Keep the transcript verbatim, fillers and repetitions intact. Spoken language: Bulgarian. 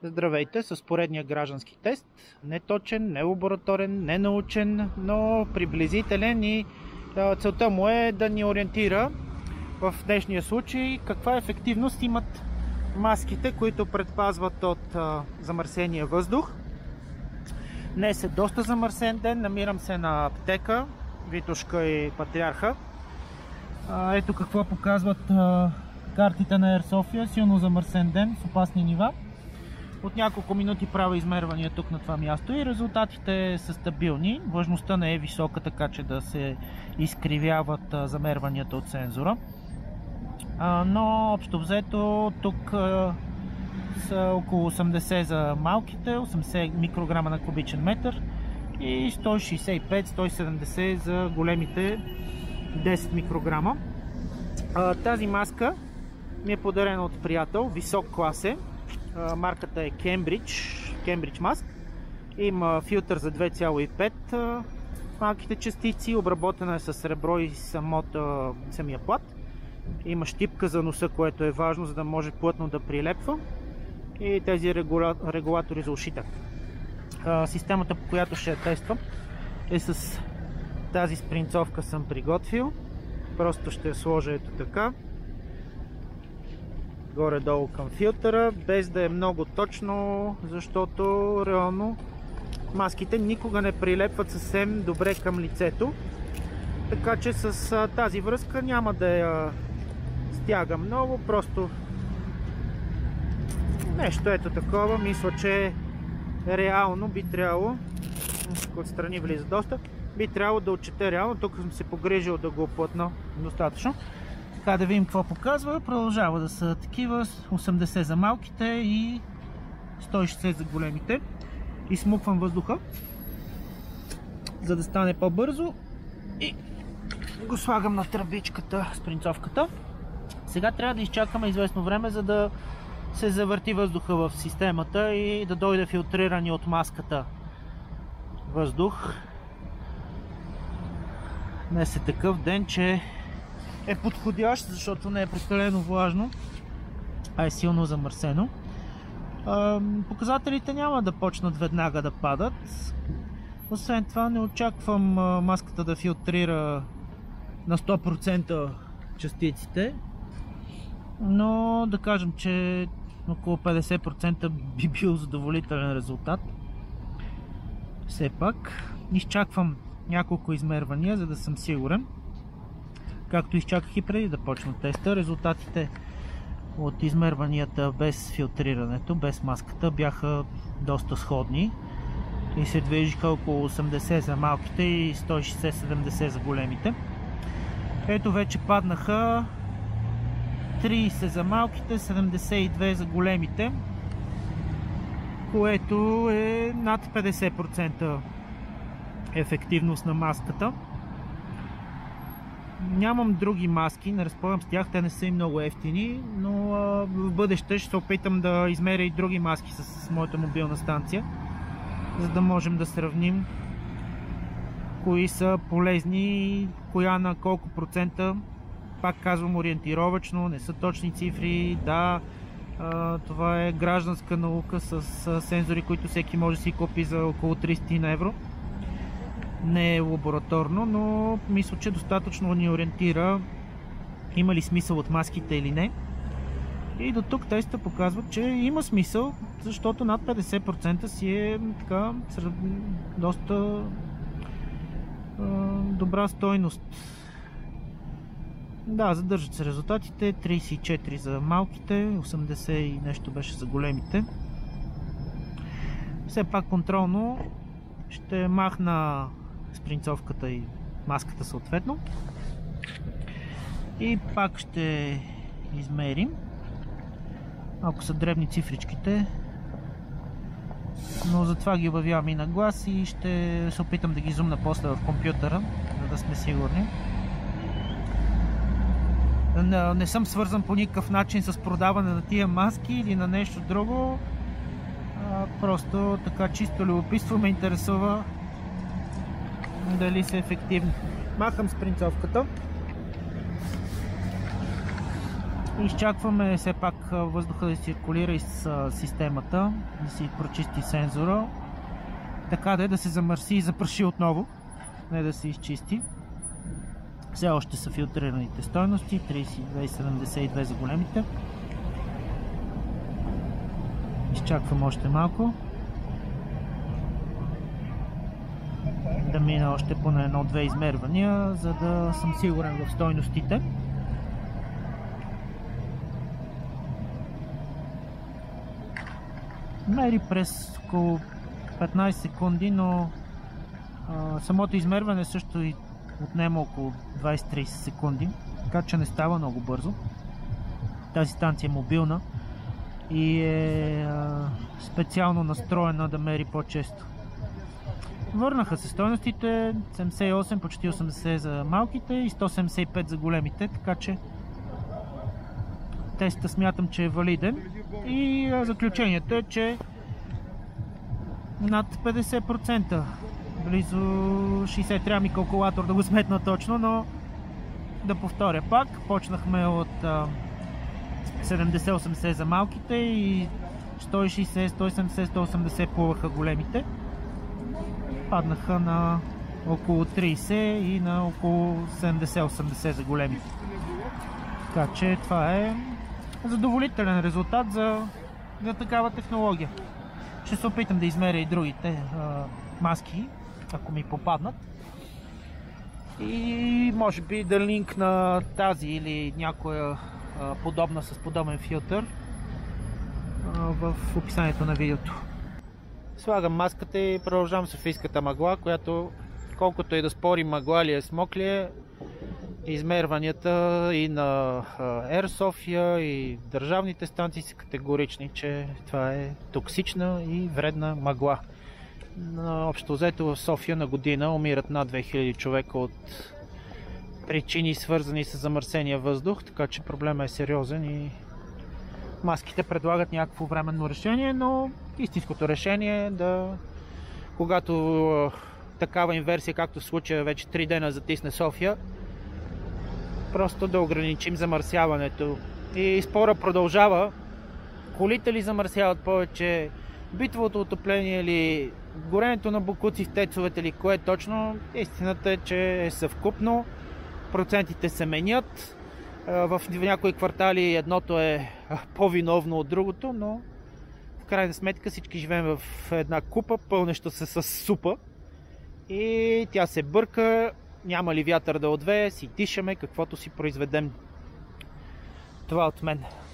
Здравейте с поредния граждански тест. Не точен, не лабораторен, не научен, но приблизителен и целта му е да ни ориентира в днешния случай каква ефективност имат маските, които предпазват от замърсения въздух. Днес е доста замърсен ден, намирам се на аптека, Витошка и Патриарха. Ето какво показват картите на Air София. Силно замърсен ден с опасни нива. От няколко минути правя измервания тук на това място и резултатите са стабилни. Влажността не е висока, така че да се изкривяват замерванията от сензора. Но общо взето тук са около осемдесет за малките, осемдесет микрограма на кубичен метър и сто шейсет и пет до сто и седемдесет за големите десет микрограма. Тази маска ми е подарена от приятел, висок клас е. Марката е Cambridge, Cambridge Mask. Има филтър за две цяло и пет малките частици, обработена е с сребро и самото, самия плат. Има щипка за носа, което е важно, за да може плътно да прилепва. И тези регула... регулатори за ушите. Системата, по която ще я тествам, е с тази спринцовка съм приготвил. Просто ще я сложа ето така. Горе-долу към филтъра, без да е много точно, защото реално маските никога не прилепват съвсем добре към лицето. Така че с тази връзка няма да я стяга много, просто нещо ето такова. Мисля, че реално би трябвало, отстрани влиза доста, би трябвало да отчете реално. Тук съм се погрижил да го оплътна достатъчно. Така да видим какво показва. Продължава да са такива, осемдесет за малките и сто и шейсет за големите. Изсмуквам въздуха, за да стане по-бързо, и го слагам на тръбичката с принцовката. Сега трябва да изчакаме известно време, за да се завърти въздуха в системата и да дойде филтрирани от маската въздух. Днес е такъв ден, че е подходящ, защото не е прекалено влажно, а е силно замърсено. Показателите няма да почнат веднага да падат. Освен това не очаквам маската да филтрира на сто процента частиците, но да кажем, че около петдесет процента би бил задоволителен резултат. Все пак изчаквам няколко измервания, за да съм сигурен. Както изчаках и преди да почна теста, резултатите от измерванията без филтрирането, без маската, бяха доста сходни и се движиха около осемдесет за малките и сто и шейсет до седемдесет за големите. Ето вече паднаха трийсет за малките, седемдесет и две за големите, което е над петдесет процента ефективност на маската. Нямам други маски, не разполагам с тях, те не са и много ефтини, но а, в бъдеще ще се опитам да измеря и други маски с, с моята мобилна станция, за да можем да сравним кои са полезни, коя на колко процента. Пак казвам ориентировачно, не са точни цифри. Да, а, това е гражданска наука с, с сензори, които всеки може да си купи за около триста евро. Не е лабораторно, но мисля, че достатъчно ни ориентира има ли смисъл от маските или не. И до тук теста показва, че има смисъл, защото над петдесет процента си е така доста е, добра стойност. Да, задържат се резултатите. трийсет и четири за малките, осемдесет и нещо беше за големите. Все пак контролно ще махна спринцовката и маската съответно. И пак ще измерим. Малко са дребни цифричките, но затова ги обявявам и на глас и ще се опитам да ги зумна после в компютъра, за да сме сигурни. Не, не съм свързан по никакъв начин с продаване на тия маски или на нещо друго. А, просто така чисто любопитство ме интересува дали са ефективни. Махам спринцовката. Изчакваме все пак въздуха да циркулира из системата, да си прочисти сензора, така да е да се замърси и запраши отново, не да се изчисти. Все още са филтрираните стойности, тридесет и две и седемдесет и две за големите. Изчаквам още малко. Да мина още поне едно-две измервания, за да съм сигурен в стойностите. Мери през около петнайсет секунди, но а, самото измерване също и отнема около двайсет до трийсет секунди, така че не става много бързо. Тази станция е мобилна и е а, специално настроена да мери по-често. Върнаха се стойностите, седемдесет и осем, почти осемдесет за малките и сто седемдесет и пет за големите, така че теста смятам, че е валиден. И заключението е, че над петдесет процента, близо шейсет, трябва ми калкулатор да го сметна точно, но да повторя пак. Почнахме от седемдесет до осемдесет за малките и сто и шейсет, сто и седемдесет, сто и осемдесет плуваха големите. Паднаха на около трийсет и на около седемдесет до осемдесет за големите. Така че това е задоволителен резултат за, за такава технология. Ще се опитам да измеря и другите а, маски, ако ми попаднат. И може би да линкна тази или някоя а, подобна с подобен филтър а, в описанието на видеото. Слагам маската и продължавам софийската мъгла, която колкото и да спори мъгла ли е, смок ли е, измерванията и на Air София и държавните станции са категорични, че това е токсична и вредна мъгла. Общо взето в София на година умират над две хиляди човека от причини, свързани с замърсения въздух, така че проблемът е сериозен и маските предлагат някакво временно решение, но истинското решение е да, когато такава инверсия, както в случая вече три дена затисне София, просто да ограничим замърсяването. И спора продължава. Колите ли замърсяват повече, битовото отопление или горенето на боклуци в тецовете ли, кое точно? Истината е, че е съвкупно. Процентите се менят. В някои квартали едното е по-виновно от другото, но в крайна сметка всички живеем в една купа, пълнеща се с супа. И тя се бърка, няма ли вятър да отвее, си дишаме каквото си произведем. Това от мен.